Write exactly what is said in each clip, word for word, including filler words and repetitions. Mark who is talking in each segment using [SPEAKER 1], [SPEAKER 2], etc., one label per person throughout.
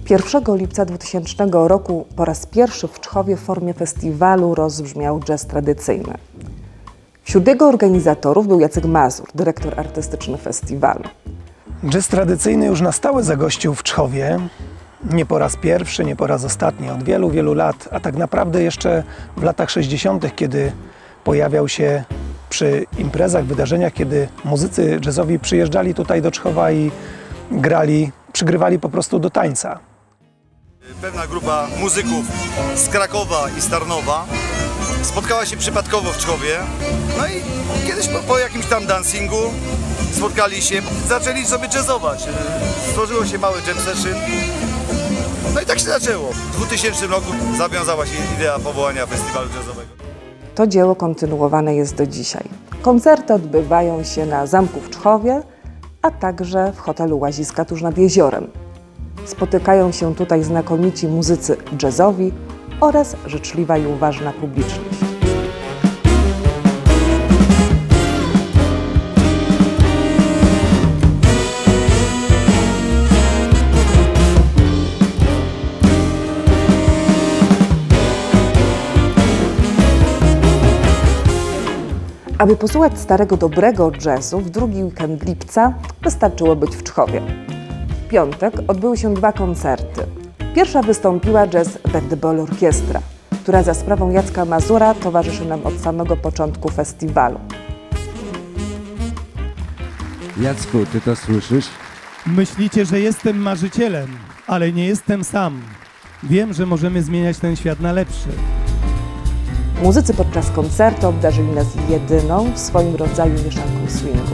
[SPEAKER 1] pierwszego lipca dwutysięcznego roku po raz pierwszy w Czchowie w formie festiwalu rozbrzmiał jazz tradycyjny. Wśród jego organizatorów był Jacek Mazur, dyrektor artystyczny festiwalu.
[SPEAKER 2] Jazz tradycyjny już na stałe zagościł w Czchowie. Nie po raz pierwszy, nie po raz ostatni, od wielu, wielu lat, a tak naprawdę jeszcze w latach sześćdziesiątych, kiedy pojawiał się przy imprezach, wydarzeniach, kiedy muzycy jazzowi przyjeżdżali tutaj do Czchowa i grali, przygrywali po prostu do tańca.
[SPEAKER 3] Pewna grupa muzyków z Krakowa i z Tarnowa spotkała się przypadkowo w Czchowie, no i kiedyś po, po jakimś tam dancingu spotkali się, zaczęli sobie jazzować. Stworzyło się mały jam session. No i tak się zaczęło. W dwutysięcznym roku zawiązała się idea powołania festiwalu jazzowego.
[SPEAKER 1] To dzieło kontynuowane jest do dzisiaj. Koncerty odbywają się na zamku w Czchowie, a także w hotelu Łaziska tuż nad jeziorem. Spotykają się tutaj znakomici muzycy jazzowi oraz życzliwa i uważna publiczność. Aby posłuchać starego, dobrego jazzu w drugi weekend lipca wystarczyło być w Czchowie. W piątek odbyły się dwa koncerty. Pierwsza wystąpiła Jazz Band Ball Orkiestra, która za sprawą Jacka Mazura towarzyszy nam od samego początku festiwalu.
[SPEAKER 4] Jacku, ty to słyszysz?
[SPEAKER 5] Myślicie, że jestem marzycielem, ale nie jestem sam. Wiem, że możemy zmieniać ten świat na lepszy.
[SPEAKER 1] Muzycy podczas koncertu obdarzyli nas jedyną w swoim rodzaju mieszanką swingu.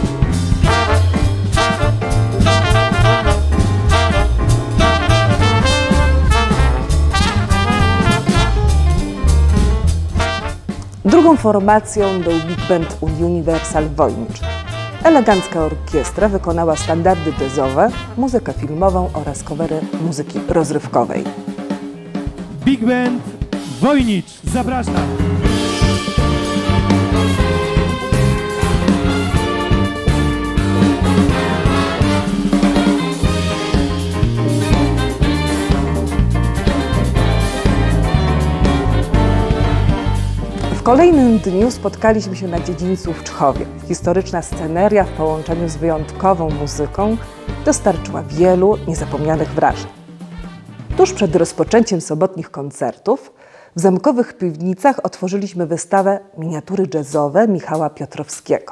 [SPEAKER 1] Drugą formacją był Big Band Universal Wojnicz. Elegancka orkiestra wykonała standardy jazzowe, muzykę filmową oraz covery muzyki rozrywkowej.
[SPEAKER 5] Big Band Wojnicz, zapraszam!
[SPEAKER 1] W kolejnym dniu spotkaliśmy się na dziedzińcu w Czchowie. Historyczna sceneria w połączeniu z wyjątkową muzyką dostarczyła wielu niezapomnianych wrażeń. Tuż przed rozpoczęciem sobotnich koncertów w zamkowych piwnicach otworzyliśmy wystawę Miniatury jazzowe Michała Piotrowskiego.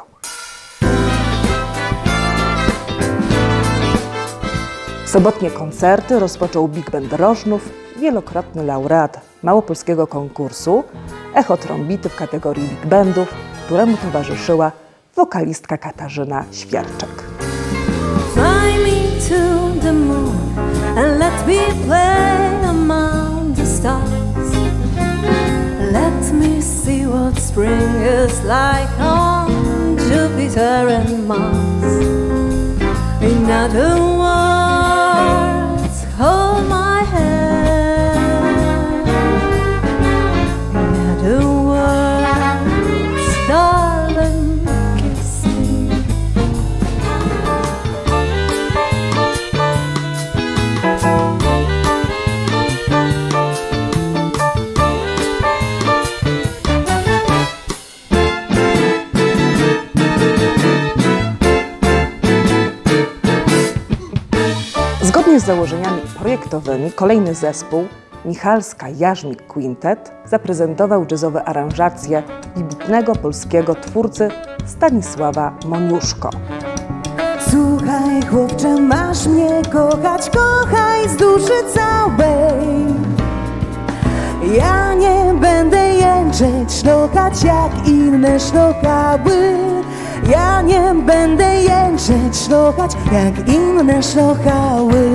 [SPEAKER 1] Sobotnie koncerty rozpoczął Big Band Rożnów, wielokrotny laureat małopolskiego konkursu Echo Trombity w kategorii Big Bandów, któremu towarzyszyła wokalistka Katarzyna Świerczek.
[SPEAKER 6] Fly me to the moon and let me play among the stars. Let me see what spring is like on Jupiter and Mars. In other words, hold my hand. In other words, darling, kiss me.
[SPEAKER 1] Zgodnie z założeniami projektowymi kolejny zespół, Michalska Jarzmik Quintet, zaprezentował jazzowe aranżacje wybitnego polskiego twórcy Stanisława Moniuszko.
[SPEAKER 7] Słuchaj, chłopcze, masz mnie kochać, kochaj z duszy całej. Ja nie będę jęczeć, szlokać jak inne szlokały. Ja nie będę jęczeć, szlokać jak inne szlokały.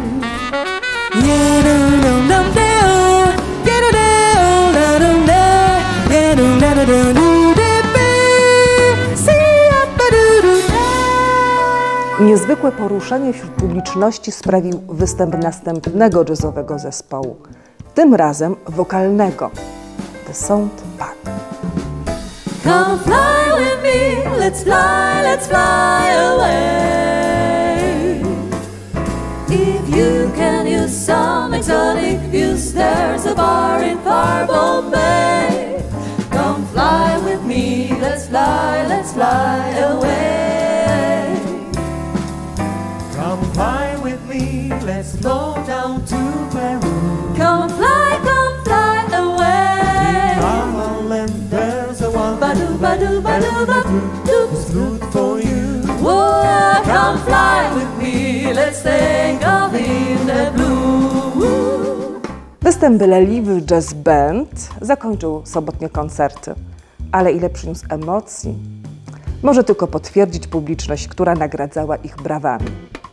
[SPEAKER 1] Niezwykłe poruszenie wśród publiczności sprawił występ następnego jazzowego zespołu, tym razem wokalnego, The Sound Pack.
[SPEAKER 6] Come fly with me, let's fly, let's fly away. If you can, you to some exotic views. There's a bar in far Bombay. Come fly with me, let's fly, let's fly away.
[SPEAKER 8] Come fly with me, let's flow down to Peru.
[SPEAKER 6] Come fly, come fly away.
[SPEAKER 8] In our land there's a one
[SPEAKER 6] Ba-doo, ba-doo, ba-doo, ba-doo.
[SPEAKER 8] who's good for you.
[SPEAKER 6] Whoa, come fly with me, let's think of in the blue.
[SPEAKER 1] Występ Leliwy Jazz Band zakończył sobotnie koncerty, ale ile przyniósł emocji, może tylko potwierdzić publiczność, która nagradzała ich brawami.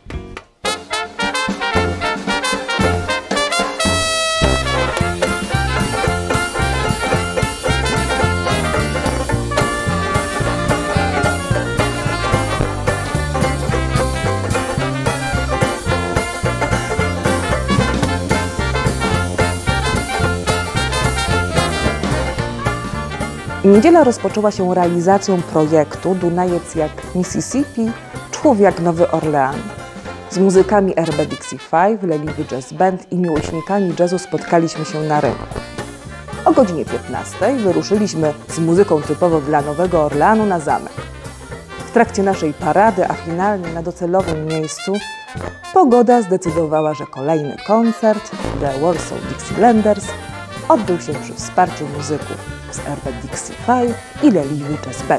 [SPEAKER 1] Niedziela rozpoczęła się realizacją projektu Dunajec jak Mississippi, Czchów jak Nowy Orlean. Z muzykami R B Dixie Five, Leliwy Jazz Band i miłośnikami jazzu spotkaliśmy się na rynku. O godzinie piętnastej wyruszyliśmy z muzyką typowo dla Nowego Orleanu na zamek. W trakcie naszej parady, a finalnie na docelowym miejscu, pogoda zdecydowała, że kolejny koncert The Warsaw Dixielanders odbył się przy wsparciu muzyków z R B Dixie Five i Leliwy Jazz Band.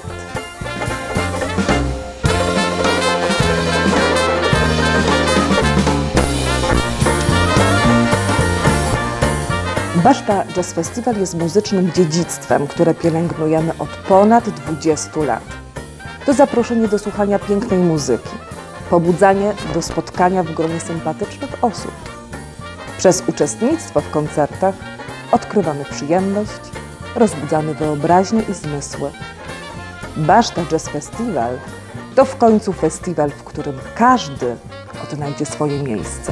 [SPEAKER 1] Baszta Jazz Festival jest muzycznym dziedzictwem, które pielęgnujemy od ponad dwudziestu lat. To zaproszenie do słuchania pięknej muzyki, pobudzanie do spotkania w gronie sympatycznych osób. Przez uczestnictwo w koncertach odkrywamy przyjemność, rozbudzamy wyobraźnię i zmysły. Baszta Jazz Festival to w końcu festiwal, w którym każdy odnajdzie swoje miejsce.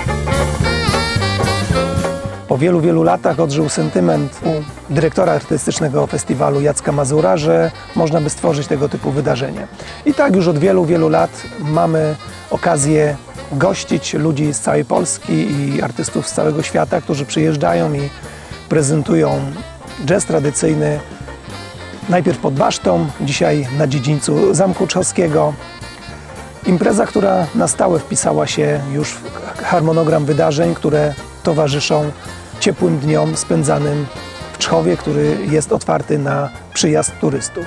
[SPEAKER 2] Po wielu, wielu latach odżył sentyment u dyrektora artystycznego festiwalu Jacka Mazura, że można by stworzyć tego typu wydarzenie. I tak już od wielu, wielu lat mamy okazję gościć ludzi z całej Polski i artystów z całego świata, którzy przyjeżdżają i prezentują jazz tradycyjny, najpierw pod Basztą, dzisiaj na dziedzińcu Zamku Czchowskiego. Impreza, która na stałe wpisała się już w harmonogram wydarzeń, które towarzyszą ciepłym dniom spędzanym w Czchowie, który jest otwarty na przyjazd turystów.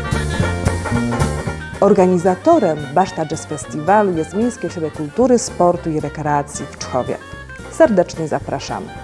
[SPEAKER 1] Organizatorem Baszta Jazz Festiwalu jest Miejskie Ośrodek Kultury, Sportu i Rekreacji w Czchowie. Serdecznie zapraszamy.